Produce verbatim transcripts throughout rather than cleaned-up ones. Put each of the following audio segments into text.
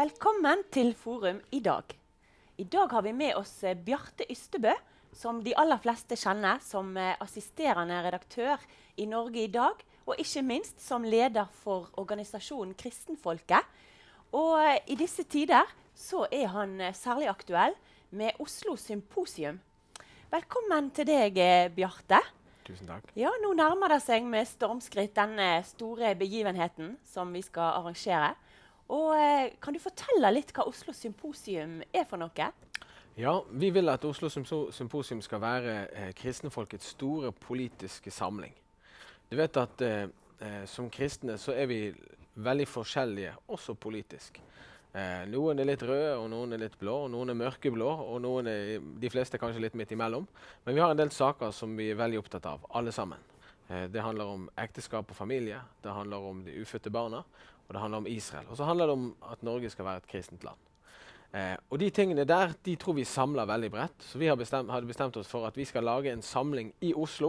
Velkommen til Forum i dag. I dag har vi med oss eh, Bjarte Ystebø, som de aller fleste kjenner som eh, assisterende redaktør i Norge i dag, og ikke minst som leder for organisasjonen Kristenfolket. Og eh, i disse tider så er han eh, særlig aktuell med Oslo Symposium. Velkommen til deg, eh, Bjarte. Tusen takk. Ja, nå nærmer det seg med stormskritt denne store begivenheten som vi skal arrangere. Og eh, kan du fortelle litt hva Oslo Symposium er for noe? Ja, vi vil at Oslo Symposium skal være eh, kristenfolkets store politiske samling. Du vet at eh, eh, som kristne så er vi veldig forskjellige, også politisk. Eh, noen er litt røde, og noen er litt blå, og noen er mørkeblå, og noen er, de fleste er kanskje litt midt imellom. Men vi har en del saker som vi er veldig opptatt av, alle sammen. Eh, det handler om ekteskap og familie, det handler om de ufødte barna, og det handler om Israel. Og så handler det om at Norge skal være et kristent land. Eh, og de tingene der, de tror vi samler veldig bredt. Så vi har bestemt, hadde bestemt oss for at vi skal lage en samling i Oslo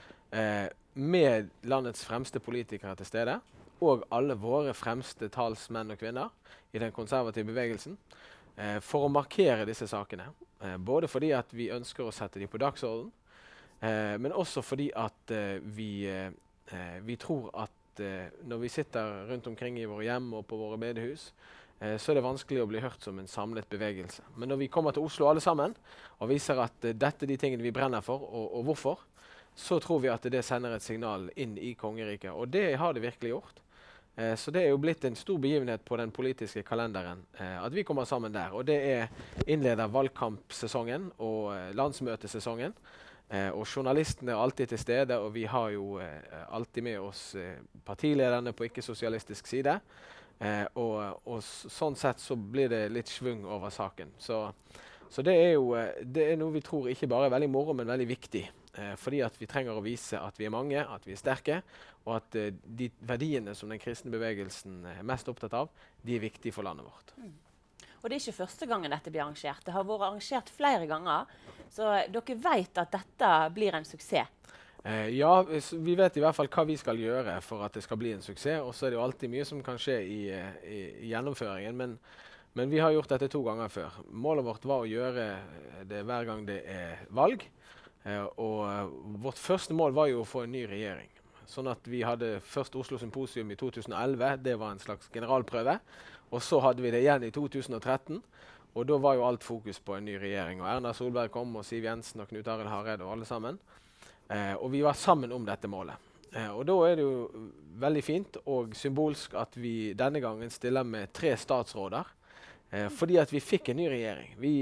eh, med landets fremste politikere til stede, og alle våre fremste talsmenn og kvinner i den konservative bevegelsen, eh, for å markere disse sakene. Eh, både fordi at vi ønsker å sette dem på dagsorden, eh, men også fordi at eh, vi, eh, vi tror at når vi sitter rundt omkring i våre hjem og på våre bedehus, eh, så er det vanskelig å bli hørt som en samlet bevegelse. Men når vi kommer til Oslo alle sammen og viser at uh, dette er de tingene vi brenner for, og, og hvorfor, så tror vi at det sender et signal inn i kongeriket. Og det har det virkelig gjort. Eh, så det er jo blitt en stor begivenhet på den politiske kalenderen eh, at vi kommer sammen der. Og det er innleder valgkampsesongen og eh, landsmøtesesongen. Eh, og journalistene er alltid til stede, og vi har jo eh, alltid med oss eh, partilederne på ikke-sosialistisk side. Eh, og, og sånn sett så blir det litt svung over saken. Så, så det er jo eh, det er noe vi tror ikke bare er veldig moro, men veldig viktig. Eh, fordi at vi trenger å vise at vi er mange, at vi er sterke, og at eh, de verdiene som den kristne bevegelsen er mest opptatt av, de er viktige for landet vårt. Mm. Og det er ikke første gangen dette blir arrangert. Det har vært arrangert flere ganger, så dere vet at dette blir en suksess. Eh, ja, vi vet i hvert fall hva vi skal gjøre for at det skal bli en suksess, og så er det jo alltid mye som kan skje i, i, i gjennomføringen, men, men vi har gjort dette to ganger før. Målet vårt var å gjøre det hver gang det er valg, eh, og vårt første mål var jo å få en ny regjering. Sånn at vi hadde først Oslo Symposium i to tusen og elleve, det var en slags generalprøve, og så hadde vi det igjen i to tusen og tretten, og da var jo alt fokus på en ny regjering. Og Erna Solberg kom, og Siv Jensen og Knut Arild Hareide og alle sammen. Eh, og vi var sammen om dette målet. Eh, og da er det jo veldig fint og symbolsk at vi denne gangen stiller med tre statsråder, eh, fordi at vi fikk en ny regjering. Vi,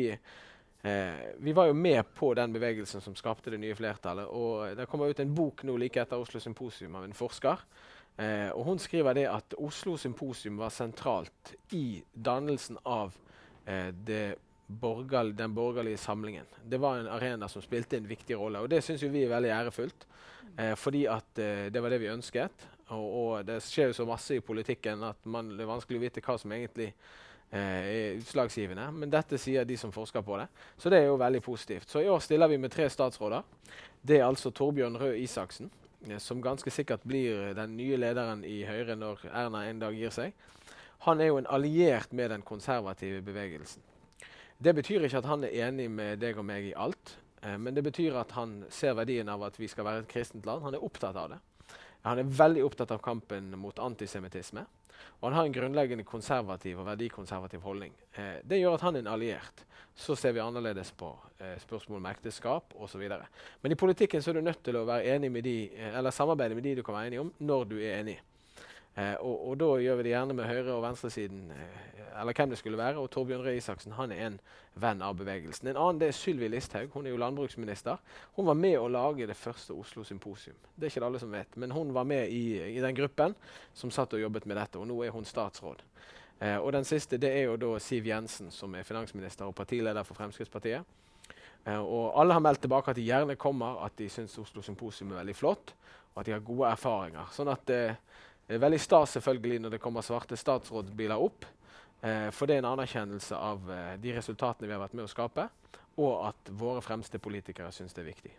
eh, vi var jo med på den bevegelsen som skapte det nye flertallet, og det kommer ut en bok nå like etter Oslo Symposium av en forsker. Eh, og hun skriver det at Oslo Symposium var sentralt i dannelsen av eh, det borgerl den borgerlige samlingen. Det var en arena som spilte en viktig rolle, og det synes vi er veldig ærefullt, eh, fordi at eh, det var det vi ønsket, og, og det skjer jo så masse i politikken at man, det er vanskelig å vite hva som egentlig eh, er utslagsgivende, men dette sier de som forsker på det, så det er jo veldig positivt. Så i år stiller vi med tre statsråder. Det er altså Torbjørn Røe Isaksen, som ganske sikkert blir den nye lederen i Høyre når Erna en dag gir seg. Han er jo en alliert med den konservative bevegelsen. Det betyr ikke at han er enig med deg og meg i alt, eh, men det betyr at han ser verdien av at vi skal være et kristent land. Han er opptatt av det. Han er veldig opptatt av kampen mot antisemittisme, og han har en grunnleggende konservativ og verdikonservativ holdning. Eh, det gjør at han er en alliert. Så ser vi annerledes på eh, spørsmål om ekteskap og så videre. Men i politikken så er du nødt til å være enig med de, eh, eller samarbeide med de du kan være enig om, når du er enig. Eh, og, og da gjør vi det gjerne med høyre- og venstresiden, eh, eller hvem det skulle være, og Torbjørn Røe Isaksen, han er en venn av bevegelsen. En annen det er Sylvi Listhaug, hun er jo landbruksminister. Hun var med å lage det første Oslo Symposium. Det er ikke det alle som vet, men hun var med i, i den gruppen som satt og jobbet med dette, og nå er hun statsråd. Eh, og den siste det er jo da Siv Jensen, som er finansminister og partileder for Fremskrittspartiet. Eh, og alle har meldt tilbake at de gjerne kommer, at de synes Oslo Symposium er veldig flott, og at de har gode erfaringer. Sånn at eh, det er veldig stas selvfølgelig når det kommer svarte statsrådsbiler opp, eh, for det er en anerkjennelse av eh, de resultatene vi har vært med å skape, og at våre fremste politikere synes det er viktig.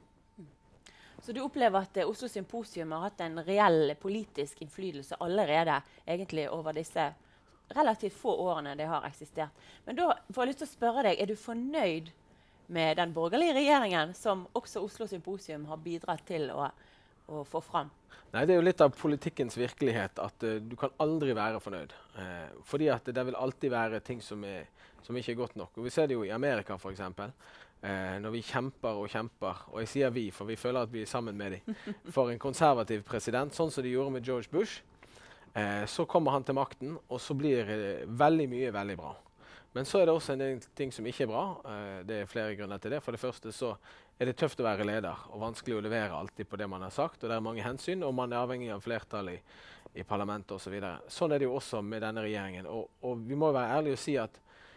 Så du opplever at eh, Oslo Symposium har hatt en reell politisk innflytelse allerede egentlig over disse relativt få årene det har eksistert. Men da får jeg lyst til å spørre deg, er du fornøyd med den borgerlige regjeringen som også Oslo Symposium har bidratt til å, å få fram? Nei, det er jo litt av politikkens virkelighet at uh, du kan aldri være fornøyd. Uh, fordi at det vil alltid være ting som, er, som ikke er godt nok. Og vi ser det jo i Amerika for eksempel. Uh, når vi kjemper og kjemper, og jeg sier vi, for vi føler at vi er sammen med dem, for en konservativ president, sånn som de gjorde med George Bush, uh, så kommer han til makten, og så blir uh, veldig mye veldig bra. Men så er det også en del ting som ikke er bra. Uh, det er flere grunner til det. For det første så er det tøft å være leder, og vanskelig å levere alltid på det man har sagt, og det er mange hensyn, og man er avhengig av flertall i, i parlamentet og så videre. Sånn er det jo også med denne regjeringen. Og, og vi må være ærlige og si at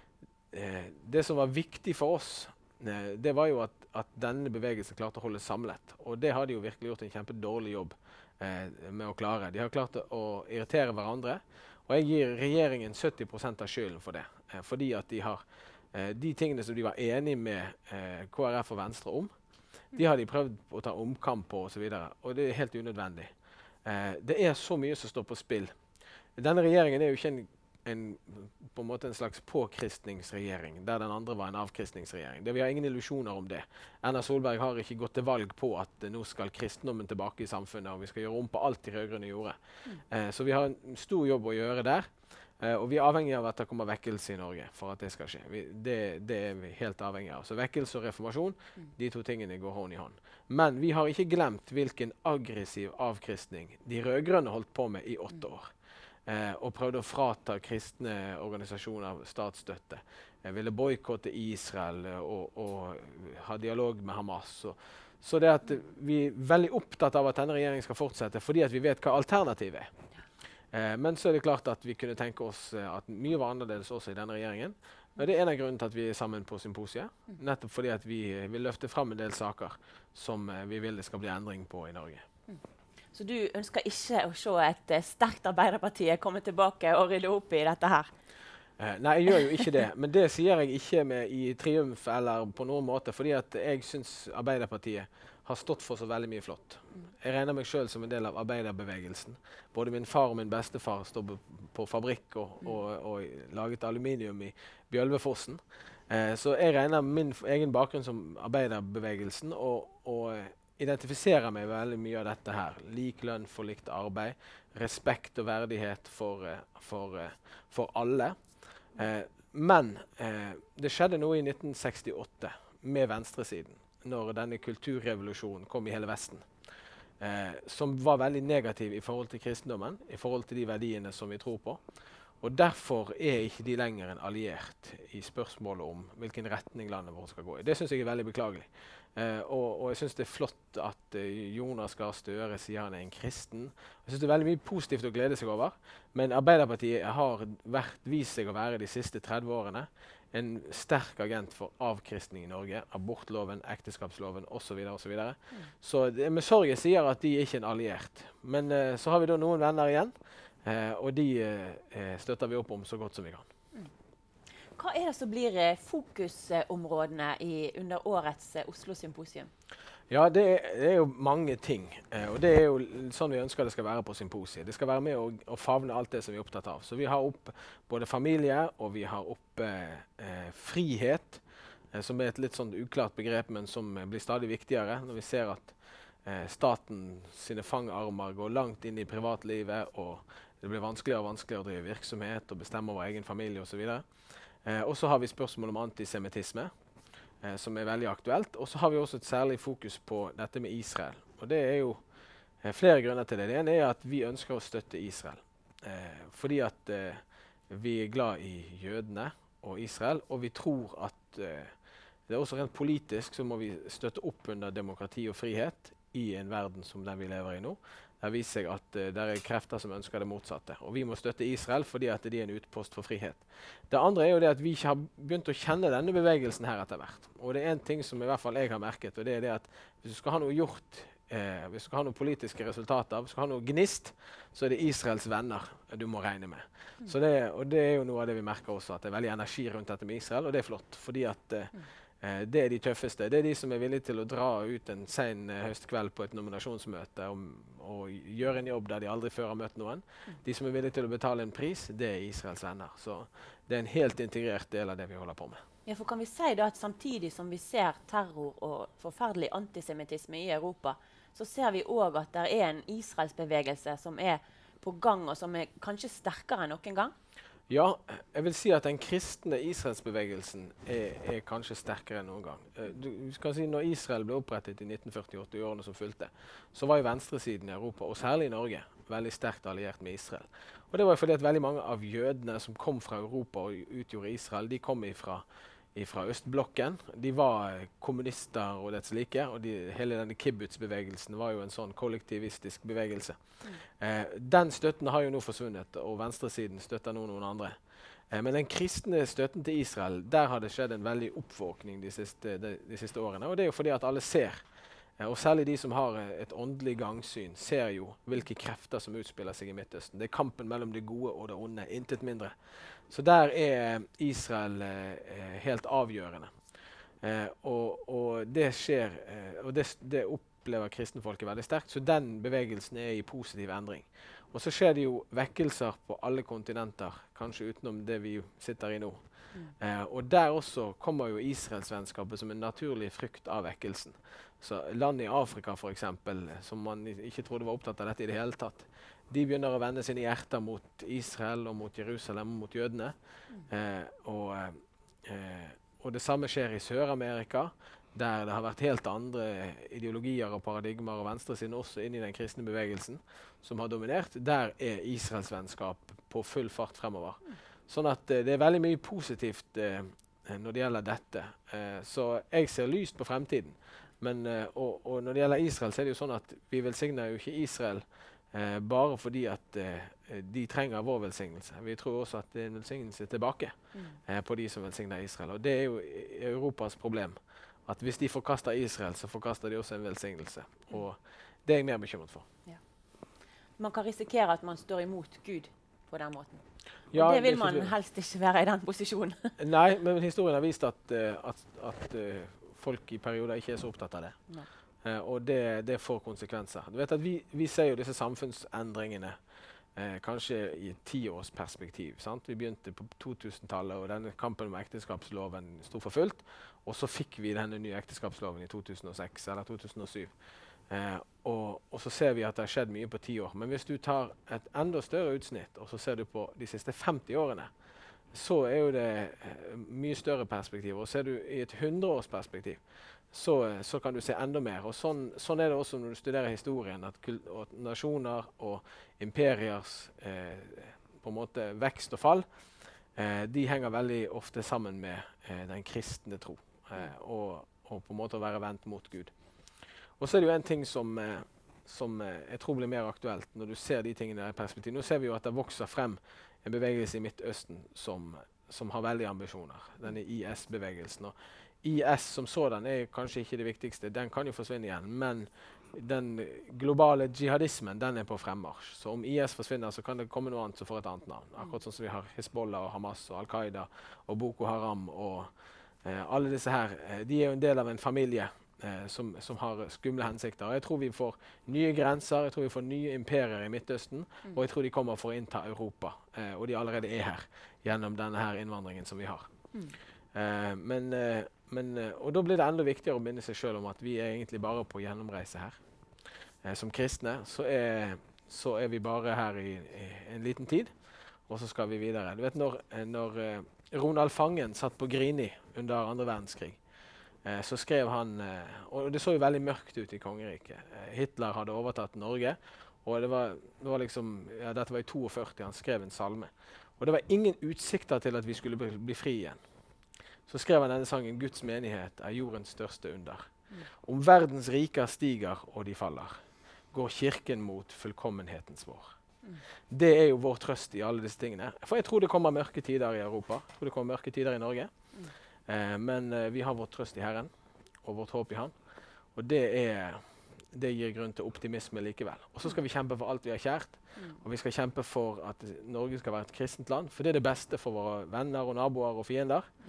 eh, det som var viktig for oss, eh, det var jo at, at denne bevegelsen klarte å holde samlet. Og det har de jo virkelig gjort en kjempedårlig jobb eh, med å klare. De har klart å irritere hverandre, og jeg gir regjeringen sytti prosent av skylden for det. Eh, fordi at de har Eh, de tingene som de var enige med eh, K R F og Venstre om, de har de prøvd å ta omkamp på og så videre, og det er helt unødvendig. Eh, det er så mye som står på spill. Denne regjeringen er jo ikke en, en, på en måte en slags påkristningsregjering, der den andre var en avkristningsregjering. Det, vi har ingen illusjoner om det. Erna Solberg har ikke gått til valg på at eh, nå skal kristendommen tilbake i samfunnet, og vi skal gjøre om på alt de rødgrønne gjorde. Eh, så vi har en stor jobb å gjøre der. Uh, og vi er avhengig av at det kommer vekkelse i Norge for at det skal skje. Vi, det, det er vi helt avhengig av. Så vekkelse og reformasjon, mm. de to tingene går hånd i hånd. Men vi har ikke glemt hvilken aggressiv avkristning de rødgrønne holdt på med i åtte år. Uh, og prøvde å frata kristne organisasjoner statsstøtte. Uh, ville boykotte Israel uh, og, og ha dialog med Hamas. Og, så det at uh, vi er veldig opptatt av at denne regjeringen skal fortsette, fordi at vi vet hva alternativet er. Eh, men så er det klart at vi kunne tenke oss eh, at mye var annerledes også i denne regjeringen. Og det er en av grunnen til at vi er sammen på symposiet. Nettopp fordi at vi eh, vil løfte frem en del saker som eh, vi vil det skal bli endring på i Norge. Mm. Så du ønsker ikke å se et eh, sterkt Arbeiderparti komme tilbake og rydde opp i dette her? Eh, nei, jeg gjør jo ikke det. Men det sier jeg ikke med i triumf eller på noen måte. Fordi at jeg synes Arbeiderpartiet har stått for så veldig mye flott. Jeg regner meg selv som en del av arbeiderbevegelsen. Både min far og min bestefar står på, på fabrikk og, og, og laget aluminium i Bjølvefossen. Eh, så jeg regner min egen bakgrunn som arbeiderbevegelsen og, og identifiserer meg veldig mye av dette her. Lik lønn for likt arbeid, respekt og verdighet for, for, for alle. Eh, men eh, det skjedde noe i nitten sekstiåtte med venstresiden, når denne kulturrevolusjonen kom i hele Vesten, eh, som var veldig negativ i forhold til kristendommen, i forhold til de verdiene som vi tror på. Og derfor er ikke de lenger en alliert i spørsmålet om hvilken retning landet vårt skal gå i. Det synes jeg er veldig beklagelig. Eh, og, og jeg synes det er flott at uh, Jonas Gahr Støre sier han er en kristen. Jeg synes det er veldig mye positivt å glede seg over, men Arbeiderpartiet har vært, vist seg å være de siste tretti årene en sterk agent for avkristning i Norge, abortloven, ekteskapsloven osv. Så, videre, og så, mm. så det, med sorg jeg sier at de er ikke en alliert. Men uh, så har vi da noen venner igjen, uh, og de uh, støtter vi opp om så godt som vi kan. Mm. Hva er det som blir uh, fokusområdene i, under årets uh, Oslo Symposium? Ja, det er, det er jo mange ting, eh, og det er jo sånn vi ønsker det skal være på symposiet. Det skal være med å, å favne alt det som vi er opptatt av. Så vi har opp både familie, og vi har opp eh, frihet, eh, som er et litt sånn uklart begrep, men som eh, blir stadig viktigere når vi ser at eh, staten sine fangarmer går langt inn i privatlivet, og det blir vanskeligere og vanskeligere å drive virksomhet og bestemme over egen familie osv. Eh, og så har vi spørsmål om antisemittisme, Eh, som er veldig aktuelt. Og så har vi også et særlig fokus på dette med Israel. Og det er jo eh, flere grunner til det. Det ene er at vi ønsker å støtte Israel. Eh, fordi at eh, vi er glad i jødene og Israel, og vi tror at eh, det er også rent politisk så må vi støtte opp under demokrati og frihet i en verden som den vi lever i nå. Det viser seg at uh, det er krefter som ønsker det motsatte. Og vi må støtte Israel fordi at de er en utpost for frihet. Det andre er jo det at vi ikke har begynt å kjenne denne bevegelsen her etter hvert. Og det er en ting som i hvert fall jeg har merket, og det er det at hvis du skal ha noe gjort, eh, hvis du skal ha noen politiske resultater, hvis du skal ha noe gnist, så er det Israels venner du må regne med. Mm. Så det, og det er jo noe av det vi merker også, at det er veldig energi rundt dette med Israel, og det er flott. Fordi at eh, Eh, det er de tøffeste. Det er de som er villige til å dra ut en sen eh, høstkveld på et nominasjonsmøte og, og gjøre en jobb der de aldri før har møtt noen. Mm. De som er villige til å betale en pris, det er Israels venner. Så det er en helt integrert del av det vi holder på med. Ja, for kan vi si da at samtidig som vi ser terror og forferdelig antisemittisme i Europa, så ser vi også at det er en Israelsbevegelse som er på gang, og som er kanskje sterkere enn noen gang? Ja, jeg vil si at den kristne Israelsbevegelsen er, er kanskje sterkere enn noen gang. Uh, du, du kan si når Israel ble opprettet i nitten førtiåtte, i årene som fulgte, så var jo venstresiden i Europa, og særlig i Norge, veldig sterkt alliert med Israel. Og det var fordi at veldig mange av jødene som kom fra Europa og utgjorde Israel, de kom ifra fra østblokken. De var kommunister og dets like, og de, hele denne kibbutz-bevegelsen var jo en sånn kollektivistisk bevegelse. Mm. Eh, den støtten har jo nå forsvunnet, og venstresiden støtter nå noen andre. Eh, men den kristne støtten til Israel, der har det skjedd en veldig oppvåkning de siste, de, de siste årene, og det er jo fordi at alle ser, eh, og særlig de som har eh, et åndelig gangsyn, ser jo hvilke krefter som utspiller seg i Midtøsten. Det er kampen mellom det gode og det onde, intet mindre. Så der er Israel eh, helt avgjørende. Eh, og, og det skjer, eh, og det, det opplever kristenfolket veldig sterkt, så den bevegelsen er i positiv endring. Og så skjer det jo vekkelser på alle kontinenter, kanskje utenom det vi sitter i nå. Mm. Eh, og der også kommer jo Israelsvennskapet som en naturlig frukt av vekkelsen. Så land i Afrika for eksempel, som man ikke trodde var opptatt av dette i det hele tatt, de begynner å vende sine hjerter mot Israel og mot Jerusalem og mot jødene. Mm. Eh, og, eh, og det samme skjer i Sør-Amerika, der det har vært helt andre ideologier og paradigmer og venstresiden også inn i den kristne bevegelsen som har dominert. Der er Israelsvennskap på full fart fremover. Mm. Sånn at eh, det er veldig mye positivt eh, når det gjelder dette. Eh, så jeg ser lyst på fremtiden. Men, eh, og, og når det gjelder Israel, så er det jo sånn at vi velsigner jo ikke Israel Eh, bare fordi at eh, de trenger vår velsignelse. Vi tror også at det er en velsignelse tilbake mm. eh, på de som velsigner Israel. Og det er jo Europas problem. At hvis de forkaster Israel, så forkaster de også en velsignelse. Mm. Og det er jeg mer bekymret for. Ja. Man kan risikere at man står imot Gud på den måten. Og ja, det vil det man ikke helst ikke være i den posisjonen. Nei, men historien har vist at, uh, at, at uh, folk i perioder ikke er så opptatt av det. Nei. Uh, og det, det får konsekvenser. Du vet at vi, vi ser jo disse samfunnsendringene uh, kanskje i et tiårsperspektiv. Sant? Vi begynte på to-tusen-tallet, og denne kampen om ekteskapsloven sto for fullt. Og så fikk vi denne nye ekteskapsloven i to tusen og seks eller to tusen og syv. Uh, og, og så ser vi at det har skjedd mye på ti år. Men hvis du tar et enda større utsnitt, og så ser du på de siste femti årene, så er jo det uh, mye større perspektiv. Og ser du i et hundreårsperspektiv, Så, så kan du se enda mer. Og sånn, sånn er det også når du studerer historien, at og nasjoner og imperiers eh, på en måte vekst og fall, eh, de henger veldig ofte sammen med eh, den kristne tro, eh, og, og på en måte å være vendt mot Gud. Og så er det jo en ting som, eh, som eh, jeg tror blir mer aktuelt når du ser de tingene i perspektiv. Nå ser vi jo at det vokser frem en bevegelse i Midtøsten som, som har veldige ambisjoner, denne I S-bevegelsen. Og I S som sådan er kanskje ikke det viktigste, den kan jo forsvinne igjen, men den globale jihadismen, den er på fremmarsj. Så om I S forsvinner, så kan det komme noe annet som får et annet navn. Akkurat sånn som vi har Hezbollah og Hamas og Al-Qaida og Boko Haram og eh, alle disse her, eh, de er jo en del av en familie eh, som, som har skumle hensikter. Og jeg tror vi får nye grenser, jeg tror vi får nye imperier i Midtøsten, mm. og jeg tror de kommer for å innta Europa, eh, og de allerede er her gjennom denne her innvandringen som vi har. Mm. Uh, men, uh, men, uh, og da blir det enda viktigere å minne seg selv om at vi er egentlig bare på gjennomreise her. Uh, som kristne så er, så er vi bare her i, i en liten tid, og så skal vi videre. Du vet når, når uh, Ronald Fangen satt på Grini under andre verdenskrig, uh, så skrev han, uh, og det så jo veldig mørkt ut i kongeriket. Uh, Hitler hadde overtatt Norge, og det var, det var liksom, ja, dette var i førti to han skrev en salme. Og det var ingen utsikter til at vi skulle bli, bli fri igjen. Så skrev han denne sangen, Guds menighet er jordens største under. Mm. Om verdens riker stiger og de faller, går kirken mot fullkommenhetens vår. Mm. Det er jo vår trøst i alle disse tingene. For jeg tror det kommer mørke tider i Europa. Jeg tror det kommer mørke tider i Norge. Mm. Eh, men eh, vi har vår trøst i Herren, og vårt håp i Han. Og det, er, det gir grunn til optimisme likevel. Og så skal vi kjempe for alt vi har kjært. Mm. Og vi skal kjempe for at Norge skal være et kristent land. For det er det beste for våre venner og naboer og fiender. Yeah.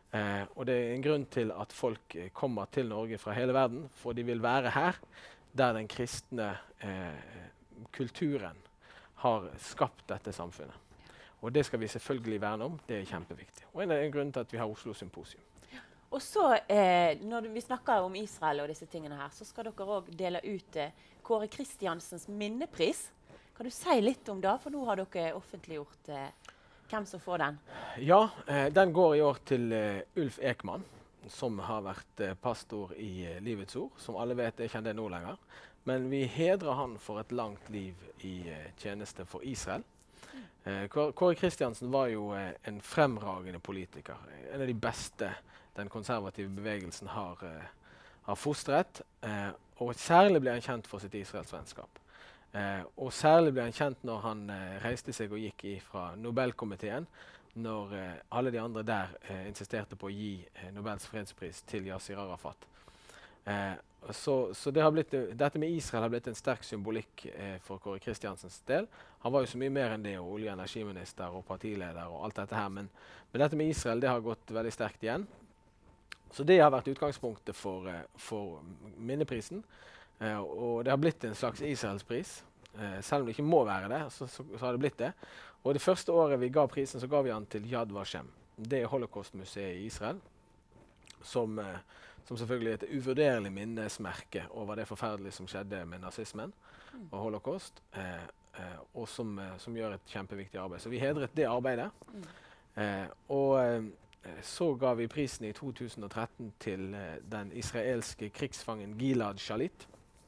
Eh, og det er en grunn til at folk eh, kommer til Norge fra hele verden, for de vil være her, der den kristne eh, kulturen har skapt dette samfunnet. Og det skal vi selvfølgelig verne om, det er kjempeviktig. Og en av grunnen til at vi har Oslo Symposium. Og så, eh, når vi snakker om Israel og disse tingene her, så skal dere også dele ut eh, Kåre Kristiansens minnepris. Kan du si litt om det, for nå har dere offentliggjort eh, hvem som får den? Ja, eh, den går i år til eh, Ulf Ekman, som har vært eh, pastor i eh, Livets Ord. Som alle vet, er ikke han det nå lenger. Men vi hedrer han for et langt liv i eh, tjeneste for Israel. Eh, Kåre Kristiansen var jo eh, en fremragende politiker. En av de beste den konservative bevegelsen har, eh, har fostret. Eh, og særlig ble han kjent for sitt Israelsvennskap. Eh, og særlig ble han kjent når han eh, reiste seg og gikk fra Nobelkomiteen, når eh, alle de andre der eh, insisterte på å gi eh, Nobels fredspris til Yasir Arafat. Eh, så så det har blitt, dette med Israel har blitt en sterk symbolikk eh, for Kåre Kristiansens del. Han var jo så mye mer enn det, og olje- og energiminister og partileder og alt dette her, men, men dette med Israel det har gått veldig sterkt igjen. Så det har vært utgangspunktet for, eh, for minneprisen. Uh, og det har blitt en slags Israelspris. Uh, selv om det ikke må være det, så, så, så har det blitt det. Og det første året vi ga prisen, så ga vi den til Yad Vashem. Det er Holocaust-museet i Israel, som, uh, som selvfølgelig er et uvurderlig minnesmerke over det forferdelige som skjedde med nazismen mm. og holocaust, uh, uh, og som, uh, som gjør et kjempeviktig arbeid. Så vi hedret det arbeidet. Mm. Uh, og uh, så ga vi prisen i to tusen og tretten til uh, den israelske krigsfangen Gilad Shalit,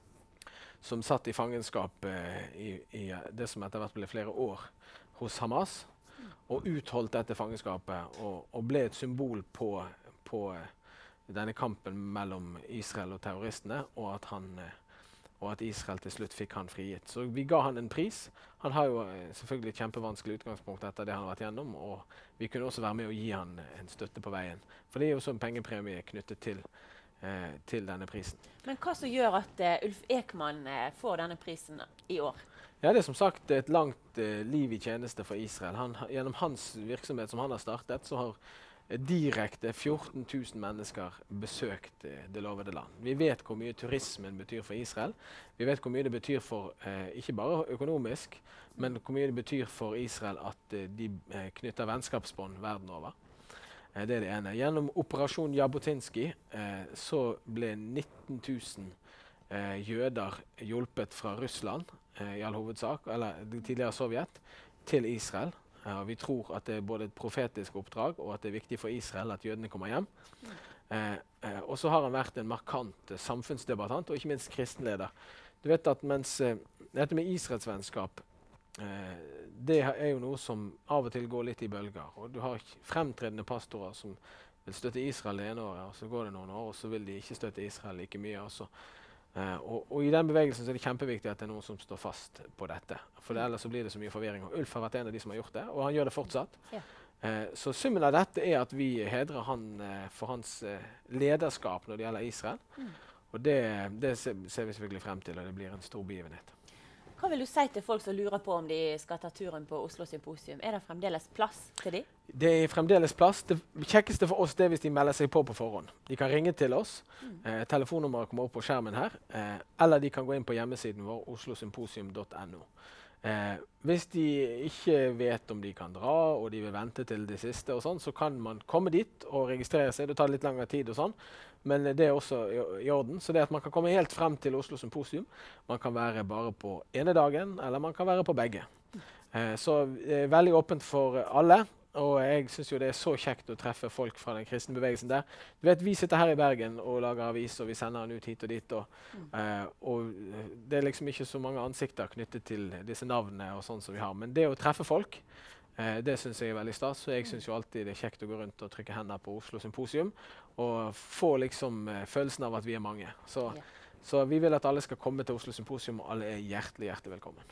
som satt i fangenskap eh, i, i det som etter hvert ble flere år hos Hamas, mm. og utholdt dette fangenskapet og, og ble et symbol på, på eh, denne kampen mellom Israel og terroristene, og at, han, eh, og at Israel til slutt fikk han frigitt. Så vi ga han en pris. Han har jo eh, selvfølgelig et kjempevanskelig utgangspunkt etter det han har vært gjennom, og vi kunne også være med å gi han en støtte på veien. For det er jo også en pengepremie knyttet til Eh, til denne prisen. Men hva som gjør at uh, Ulf Ekman uh, får denne prisen i år? Ja, det er som sagt et langt uh, liv i tjeneste for Israel. Han, gjennom hans virksomhet som han har startet, så har uh, direkte fjorten tusen mennesker besøkt uh, det lovede land. Vi vet hvor mye turismen betyr for Israel. Vi vet hvor mye det betyr for, uh, ikke bare økonomisk, men hvor mye det betyr for Israel at uh, de uh, knytter vennskapsbånd verden over. Det er det ene. Gjennom operasjon Jabotinsky eh, så ble nitten tusen eh, jøder hjulpet fra Russland, eh, i all hovedsak, eller det tidligere Sovjet, til Israel. Eh, vi tror at det er både et profetisk oppdrag, og at det er viktig for Israel at jødene kommer hjem. Eh, eh, og så har han vært en markant eh, samfunnsdebattant, og ikke minst kristenleder. Du vet at mens eh, dette med Israelsvennskap, Eh, det er jo noe som av og til går litt i bølger. Og du har fremtredende pastorer som vil støtte Israel det ene året, og så går det noen år, og så vil de ikke støtte Israel like mye. Også. Eh, og, og i den bevegelsen så er det kjempeviktig at det er noen som står fast på dette. For det, ellers så blir det så mye forvirring. Og Ulf har vært en av de som har gjort det, og han gjør det fortsatt. Ja. Eh, så summen av dette er at vi hedrer han eh, for hans eh, lederskap når det gjelder Israel. Mm. Og det, det ser, ser vi selvfølgelig frem til, og det blir en stor begivenhet. Hva vil du si til folk som lurer på om de skal ta turen på Oslo Symposium? Er det fremdeles plass til de? Det er fremdeles plass. Det kjekkeste for oss det er hvis de melder seg på på forhånd. De kan ringe til oss. Mm. Eh, telefonnummeret kommer opp på skjermen her. Eh, eller de kan gå inn på hjemmesiden vår, oslo symposium punktum no. Eh, hvis de ikke vet om de kan dra, og de vil vente til det siste, og sånn, så kan man komme dit og registrere seg. Det tar litt lengre tid og sånn. Men det er også i, i orden. Så det at man kan komme helt frem til Oslo Symposium. Man kan være bare på ene dagen, eller man kan være på begge. Eh, så det er veldig åpent for alle. Og jeg synes jo det er så kjekt å treffe folk fra den kristne bevegelsen der. Du vet, vi sitter her i Bergen og lager avis, og vi sender den ut hit og dit. Og, mm. eh, og det er liksom ikke så mange ansikter knyttet til disse navnene og sånn som vi har. Men det å treffe folk, eh, det synes jeg er veldig stas. Så jeg synes jo alltid det er kjekt å gå rundt og trykke hender på Oslo Symposium. Og få liksom eh, følelsen av at vi er mange. Så, ja. så vi vil at alle skal komme til Oslo Symposium, og alle er hjertelig, hjertelig velkommen.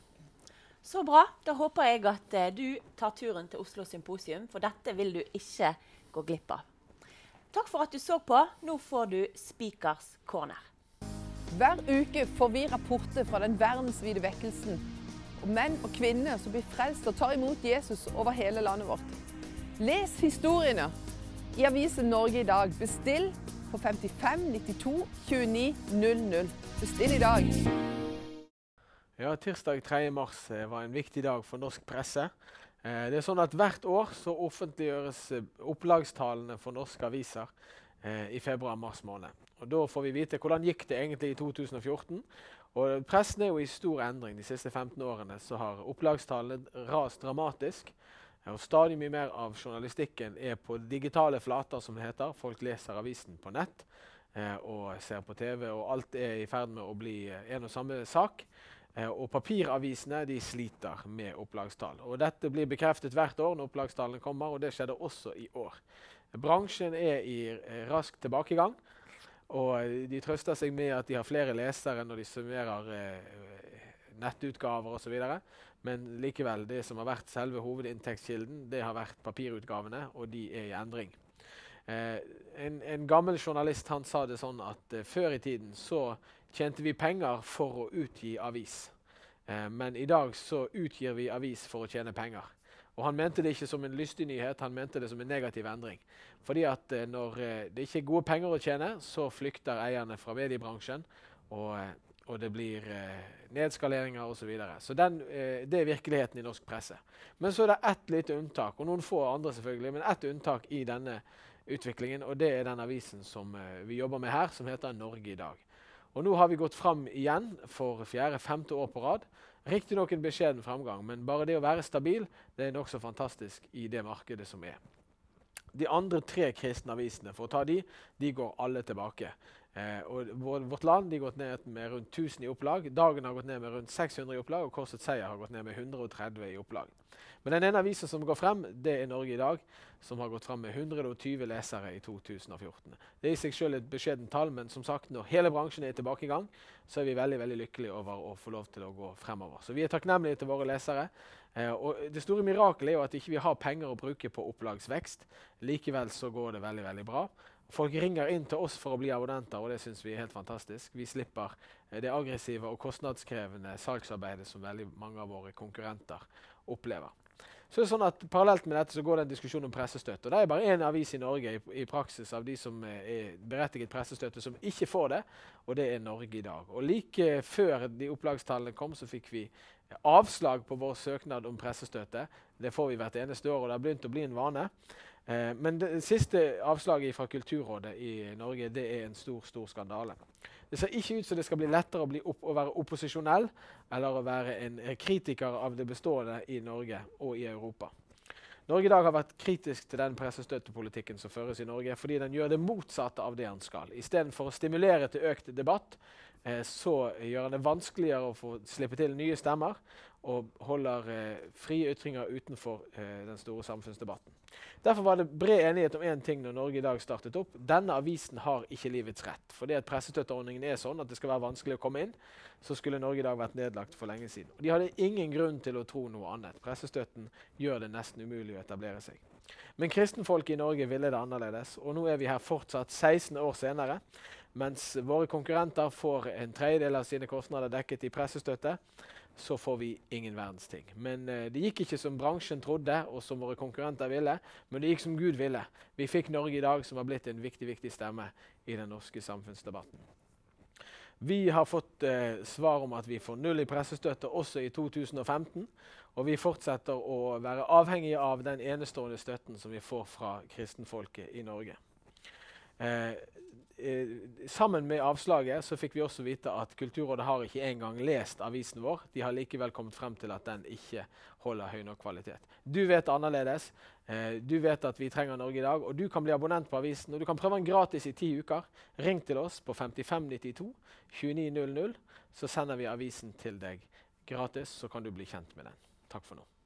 Så bra. Da håper jeg at uh, du tar turen til Oslo Symposium, for dette vil du ikke gå glipp av. Takk for at du så på. Nå får du Speakers Corner. Hver uke får vi rapporter fra den verdensvide vekkelsen, og menn og kvinner som blir frelst og tar imot Jesus over hele landet vårt. Les historiene, i avisen Norge i dag. Bestill på femtifem nittito tjueni null null. Bestill i dag. Ja, tirsdag tredje mars var en viktig dag for norsk presse. Eh, det er sånn at hvert år så offentliggjøres opplagstallene for norske aviser eh, i februar-mars måned. Og da får vi vite hvordan gikk det egentlig i to tusen og fjorten. Og pressen er jo i stor endring. De siste femten årene så har opplagstallene rast dramatisk. Og stadig mye mer av journalistikken er på digitale flater, som det heter. Folk leser avisen på nett eh, og ser på T V, og alt er i ferd med å bli eh, en og samme sak. Eh, og papiravisene de sliter med opplagstall. Og dette blir bekreftet hvert år når opplagstallene kommer, og det skjedde også i år. Bransjen er i eh, rask tilbakegang, og de trøster seg med at de har flere lesere når de summerer eh, nettutgaver og så videre. Men likevel, det som har vært selve hovedinntektskilden, det har vært papirutgavene, og de er i endring. Eh, en, en gammel journalist han sa det sånn at eh, før i tiden så tjente vi penger for å utgi avis. Eh, men i dag så utgir vi avis for å tjene penger. Og han mente det ikke som en lystig nyhet, han mente det som en negativ endring. Fordi at eh, når eh, det ikke er gode penger å tjene, så flykter eierne fra mediebransjen, og eh, og det blir eh, nedskaleringer og så videre. Så den, eh, det er virkeligheten i norsk presse. Men så er det ett lite unntak, og noen få andre selvfølgelig, men ett unntak i denne utviklingen, og det er den avisen som eh, vi jobber med her, som heter Norge i dag. Og nå har vi gått fram igjen for fjerde, femte år på rad. Riktig nok en beskjeden fremgang, men bare det å være stabil, det er nok så fantastisk i det markedet som er. De andre tre kristne avisene, for å ta de, de går alle tilbake. Eh, og Vårt Land de har gått ned med rundt tusen i opplag, Dagen har gått ned med rundt seks hundre i opplag, og Korsets Seier har gått ned med hundre og tretti i opplag. Men den ene avisen som går frem, det er Norge i dag, som har gått frem med hundre og tjue lesere i to tusen og fjorten. Det er i seg selv et beskjedent tall, men som sagt, når hele bransjen er tilbake i gang, så er vi veldig, veldig lykkelige over å få lov til å gå fremover. Så vi er takknemlige til våre lesere. Eh, og det store mirakelet er jo at ikke vi har penger å bruke på opplagsvekst. Likevel så går det veldig, veldig bra. Folk ringer inn til oss for å bli abonnenter, og det synes vi er helt fantastisk. Vi slipper eh, det aggressive og kostnadskrevende salgsarbeidet som veldig mange av våre konkurrenter opplever. Så er det sånn at parallelt med dette så går det en diskusjon om pressestøtte. Og det er bare en avis i Norge i, i praksis av de som er berettiget pressestøtte som ikke får det, og det er Norge i dag. Og like før de opplagstallene kom, så fikk vi avslag på vår søknad om pressestøtte. Det får vi hvert eneste år, og det har begynt å bli en vane. Eh, men det siste avslaget fra Kulturrådet i Norge, det er en stor, stor skandale. Det ser ikke ut som det skal bli lettere å, bli opp, å være opposisjonell eller å være en kritiker av det bestående i Norge og i Europa. Norge i dag har vært kritisk til den pressestøttepolitikken som føres i Norge, fordi den gjør det motsatte av det den skal. I stedet for å stimulere til økt debatt, eh, så gjør den det vanskeligere å få slippe til nye stemmer, og holder eh, frie ytringer utenfor eh, den store samfunnsdebatten. Derfor var det bred enighet om en ting når Norge i dag startet opp. Denne avisen har ikke livets rett. Fordi at pressestøtteordningen er sånn at det skal være vanskelig å komme inn, så skulle Norge i dag vært nedlagt for lenge siden. Og de hadde ingen grunn til å tro noe annet. Pressestøtten gjør det nesten umulig å etablere seg. Men kristenfolk i Norge ville det annerledes, og nå er vi her fortsatt seksten år senere, mens våre konkurrenter får en tredjedel av sine kostnader dekket i pressestøtte, så får vi ingen verdens ting. Men eh, det gikk ikke som bransjen trodde, og som våre konkurrenter ville, men det gikk som Gud ville. Vi fikk Norge i dag, som har blitt en viktig, viktig stemme i den norske samfunnsdebatten. Vi har fått eh, svar om at vi får null i pressestøtte også i to tusen og femten, og vi fortsetter å være avhengige av den enestående støtten som vi får fra kristenfolket i Norge. Eh, eh, sammen med avslaget så fikk vi også vite at Kulturrådet har ikke engang lest avisen vår. De har likevel kommet frem til at den ikke holder høy nok kvalitet. Du vet annerledes. Eh, du vet at vi trenger Norge i dag, og du kan bli abonnent på avisen. Og du kan prøve den gratis i ti uker. Ring til oss på femtifem nittito tjueni null null, så sender vi avisen til deg gratis, så kan du bli kjent med den. Takk for nå.